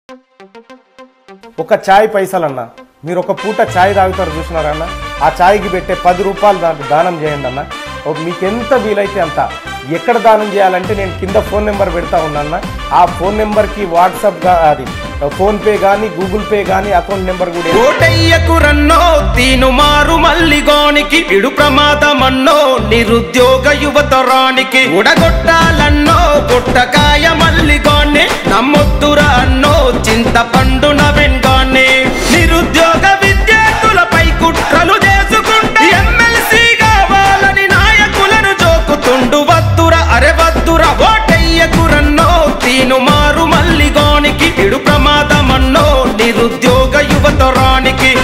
ఒక చాయ్ పైసలన్నా మీరు ఒక పూట చాయ్ తాగుతారు చూసినారన్న ఆ చాయ్కి పెట్టే 10 రూపాయలు దానం చేయండి అన్న మీకు ఎంత వీలైతే అంత ఎక్కడ దానం చేయాలంటే నేను కింద ఫోన్ నెంబర్ పెడతా ఉన్నాన్న ఆ ఫోన్ నెంబర్కి వాట్సాప్ అది ఫోన్ పే గానీ గూగుల్ పే గానీ అకౌంట్ నెంబర్ కూడా ఓటయ్యకు రన్నో తీను మారు మల్లిగోనికి ఇడు ప్రమాదమన్నో నిరుద్యోగ యువతరానికి ఉడగొట్టాలన్నో గుట్టకాయ మల్లిగోన్ని నమ్మొద్దురా అన్నో చింతపండు నవెన్గాన్ని నిరుద్యోగ విద్యార్థులపై కుట్రలు చేసుకుంటే ఎమ్మెల్సీ కావాలని నాయకులను జోకుతుండు వద్దురా అరే వద్దురా ఓటయ్యకు రన్నో తీను మారు మల్లిగోనికి ఇడు ప్రమాదమన్నో నిరుద్యోగ యువతరానికి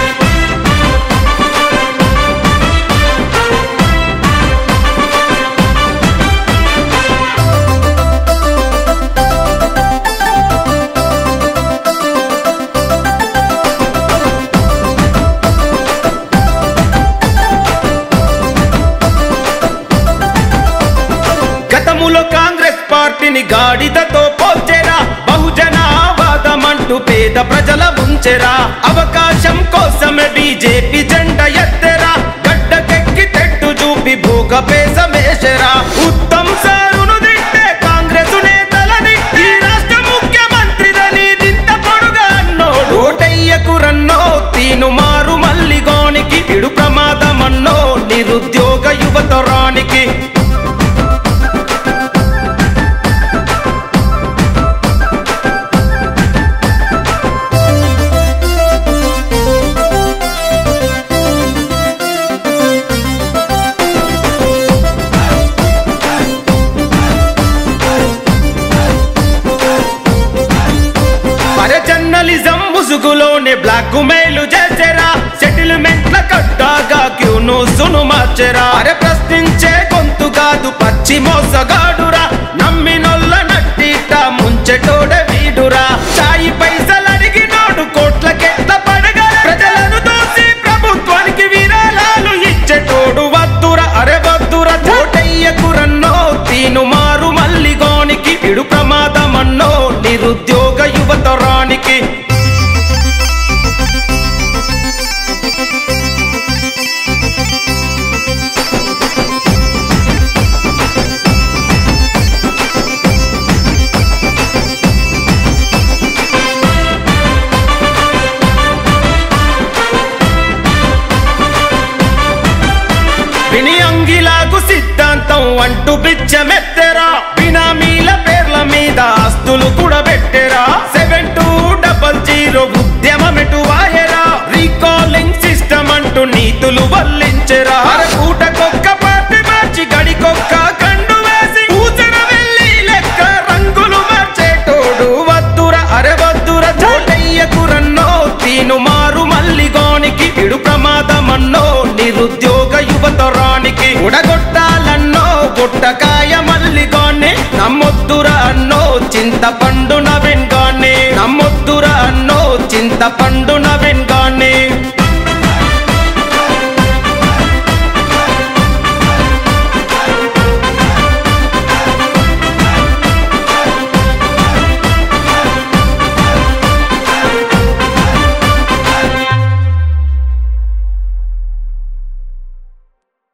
గతములో కాంగ్రెస్ పార్టీని గాడిదతో పోల్చెరా బహుజనవాదమంటూ పేద ప్రజల ముంచెరా అవకాశం కోసమే బీజేపీ జెండా ఎత్తెరా గడ్డకెక్కి తెట్టు చూపి భూగపేసమేసెరా ఉత్తమ్ సారును తిట్టే కాంగ్రెస్ నేతలని ఈ రాష్ట్ర ముఖ్యమంత్రిదని దింత పొడుగా అన్నోడు ఓటయ్యకు రన్నో తీను మారు మల్లిగోనికి ఇడు ప్రమాదమన్నో నిరుద్యోగ యువతరానికి జర్నలిజం ముసుగులోనే బ్లాక్ మెయిల్ చేసేరా సెటిల్మెంట్ల కట్టాగా క్యూను సును మార్చెరా అరే ప్రశ్నించే గొంతు కాదు పచ్చి మోసగాడురా నమ్మినొల్ల నట్టిట ముంచెటోడే వీడురా చాయి పైసలు అడిగినోడు కోట్లకెట్ల పడగా ప్రజలను దోసి ప్రభుత్వానికి విరాళాలు ఇచ్చేటోడు వద్దురా అరే వద్దురా ఓటయ్యకు రన్నో తీను మారు మల్లిగోనికి ఇడు ప్రమాదమన్నో నిరుద్యోగ యువతరానికి విని అంగిలాగు సిద్ధాంతం అంటూ బిచ్చమెత్తెరా బినామీల పేర్ల మీద ఆస్తులు కూడా పెట్టెరా 7200 ఉద్యమమెటు వాయరా రీకాలింగ్ సిస్టమ్ అంటూ నీతులు వల్లించెరా అరకూటకొక్క పార్టీ మార్చి గడికొక్క కండు వేసి ఊచన వెళ్ళి లెక్క రంగులు మార్చేటోడు వద్దురా అరే వద్దురా ఓటయ్యకు రన్నో తీను మారు మల్లిగోనికి ఇడు ప్రమాదమన్నో నిరుద్యోగ యువతరానికి ఉడగొట్టాలన్నో గుట్టకాయ మల్లిగోన్ని నమ్మొద్దురా అన్నో చింతపండు నవెన్గాన్ని నమ్మొద్దురా అన్నో చింతపండు